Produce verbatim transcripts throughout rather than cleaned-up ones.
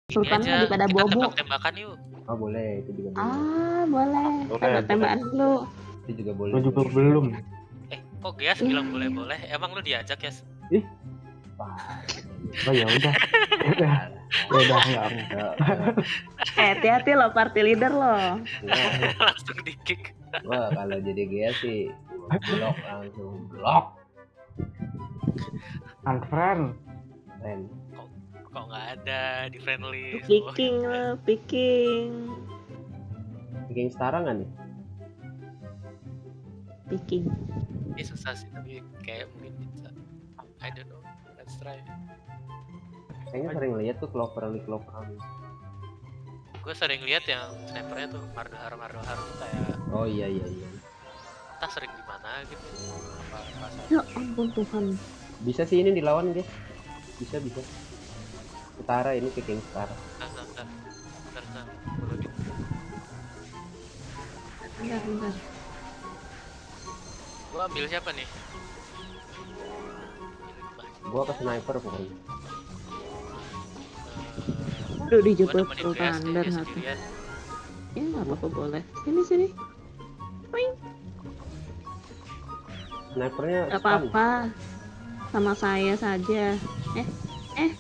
Sultan aja, lagi pada kita bobo. tembak-tembakan yuk. Oh boleh, itu juga boleh. Ah boleh. Boleh, Tembak-tembakan dulu. Itu juga boleh. Gue juga belum. Eh, kok Gias bilang boleh-boleh? Emang lu diajak ya? Ih, wah. Oh ya udah. Udah. Ya udah enggak enggak. Eh hati-hati lo party leader lo. Wah, Langsung di kick. wah kalau jadi Gia sih blok langsung blok. Unfriend. Keren. Kok nggak ada di friend list? Picking lo, picking. Bikin setara nggak nih? Picking. Ini susah sih, tapi kayak mungkin bisa. I don't know. Let's try. Kayaknya sering lihat tuh clover li clover. Gue sering lihat yang snipernya tuh Mardohar Mardohar tuh kayak Oh iya iya iya. entah sering di mana gitu. Apa perasaan? Ya ampun Tuhan. Bisa sih ini dilawan guys. Bisa bisa. Setara ini picking setara. Nah, nah, nah, nah, nah, boleh di- Bentar, bentar. Gua ambil siapa nih? Gua ke sniper pokoknya. Aduh Gua dijebak nemenin Gias Sultan nih, dan dia satu. sendirian. Ya nggak apa-apa boleh. Sini sini. Wing. Snipernya Gak stun. apa-apa. Sama saya saja. Eh, eh.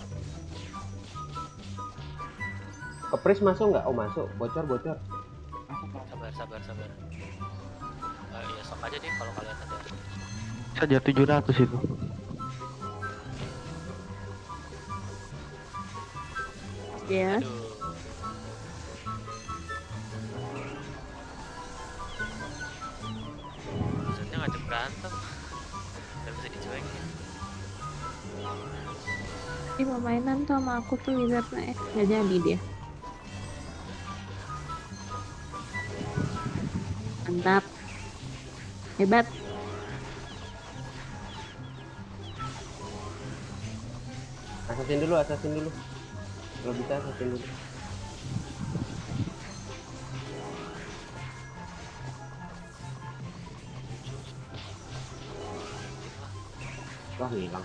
Ke Pris masuk nggak? Oh masuk. Bocor bocor. Sabar, sabar, sabar. Eh, ya sok aja deh kalau kalian ada. Saja tujuh ratus itu. Ya. Aduh. Maksudnya ngajak berantem. Gak bisa dicuekin. Ini mau mainan tuh sama aku tuh wizardnya. Eh, nggak jadi dia. Mantap. Hebat. Assassin dulu, assassin dulu. Kalau bisa assassin dulu. Wah hilang.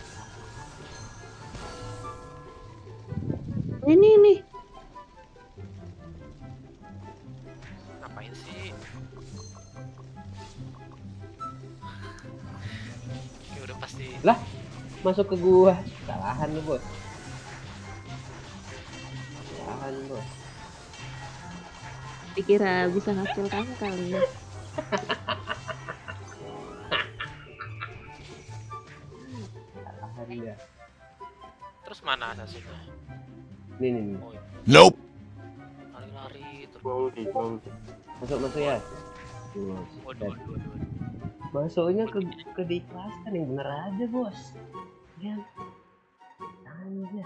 Ini nih. Ngapain sih? Ya udah pasti. Lah, masuk ke gua. Salahan lu bos. Salahan bos. Dikira bisa ngakil kamu kali ya. Salahan dia. Terus mana assassinnya? Nih nih. nih. Oh, iya. Nope. Lari-lari terus. Goldie, Goldie. Masuk masuk ya. Tuh, Waduh, waduh, waduh, waduh. masuknya ke ke diikhlaskan yang bener aja bos. Ya. Aja.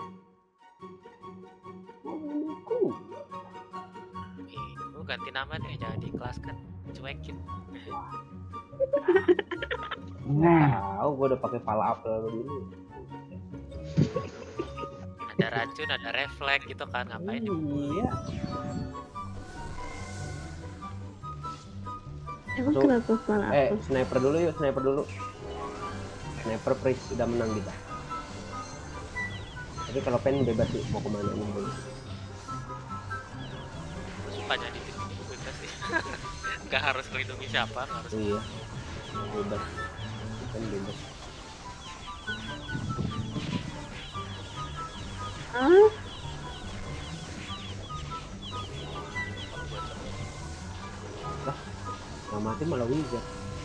Oh, Eh, lu ganti nama deh, jangan diikhlaskan. Cuekin. Nah, tahu gua udah pakai pala apel dulu. Ada racun, ada refleks gitu kan, ngapain juga. Iya. Emang So, kenapa kepala Eh, aku? sniper dulu yuk, sniper dulu. Sniper Pris sudah menang kita. Tapi kalau pen bebas sih mau kemana nih bos. Gue suka jadi gitu bebas sih. Gak harus melindungi siapa, nggak harus. Iya. Bebas. Pen bebas. Ah, Yang mati malah wizard.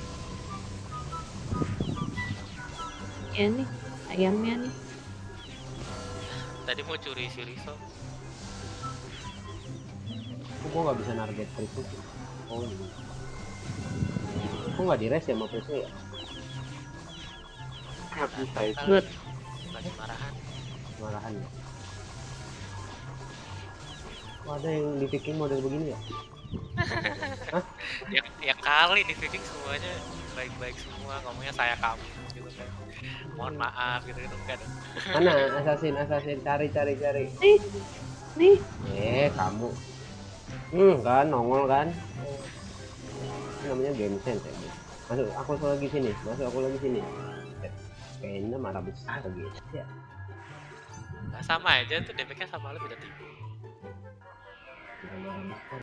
ya nih. Ayamnya nih. Tadi mau curi si Riso. Kok gua nggak bisa target Pris sih? Oh iya. Kok nggak di res ya sama Prisnya ya? nggak bisa itu. Good. Lagi marahan. Marahan ya. Kok ada yang di picking model begini ya? Ya, ya kali di Viking semuanya baik-baik semua, ngomongnya saya kamu gitu kan. Mohon maaf gitu gitu kan. Mana assassin assassin cari cari cari. Nih. Nih. Eh kamu. Hmm kan nongol kan. Ini namanya game sense ya. Masuk aku lagi sini. Masuk aku lagi sini. Kayaknya marah besar gitu ya. Nah, sama aja tuh damage-nya sama lu beda tipis. Kita bareng.